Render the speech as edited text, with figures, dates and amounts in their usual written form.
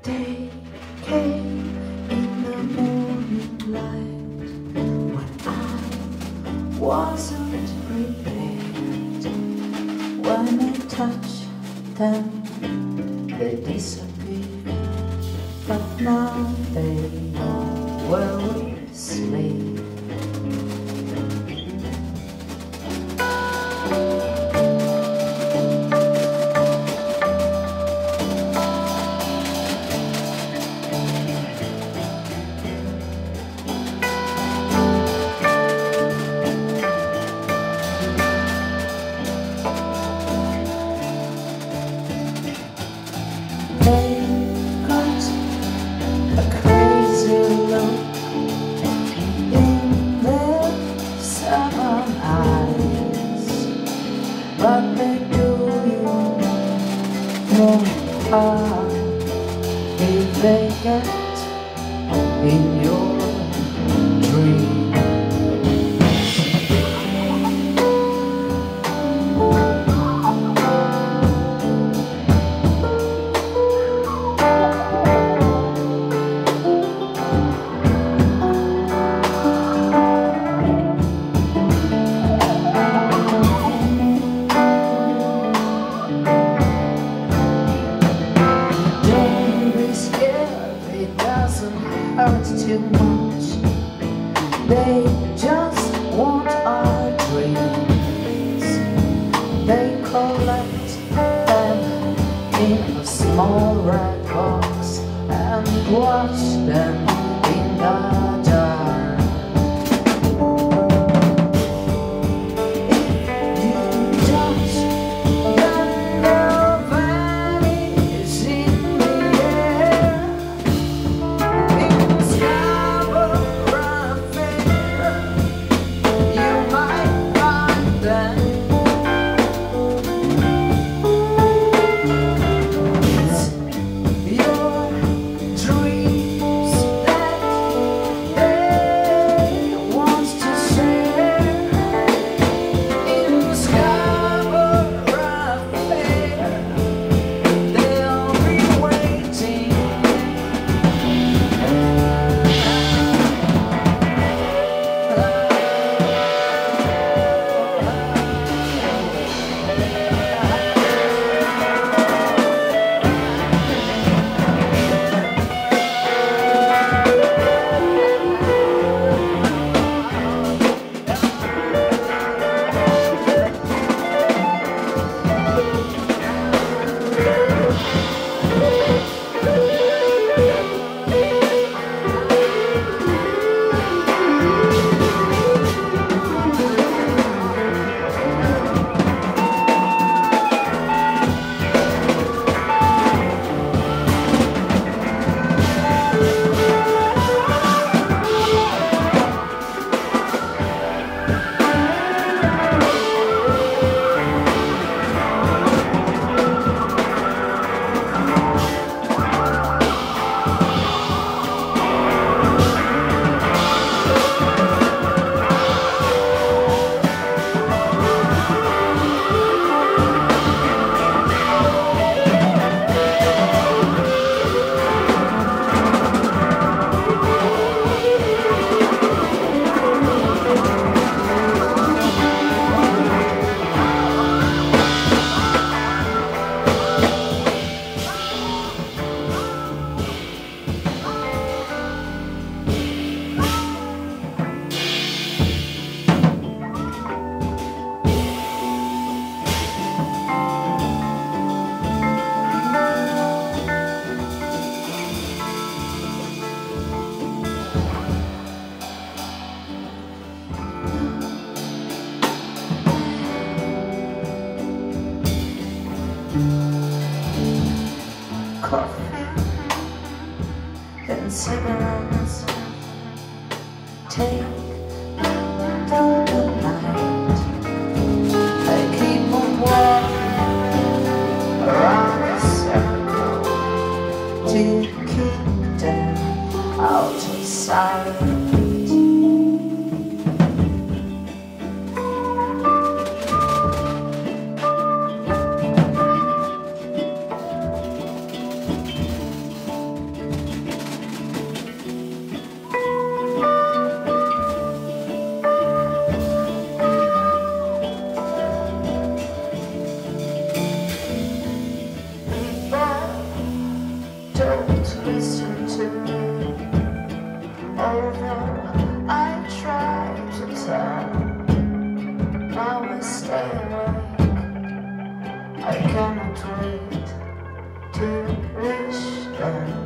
Day came in the morning light when I wasn't prepared. When I touched them, they disappeared, but now they were asleep. They got a crazy look in their southern eyes, but they do you no harm if they get in your dream. It doesn't hurt too much. They just want our dreams. They collect them in a small red box and watch them in the dark. If you touch them, they'll vanish in the air. Coffee and cigarettes take through the night. They keep on walking around the circle to keep them out of sight. don't listen to me. Although I try to tell, now I stay awake. I cannot wait to reach them.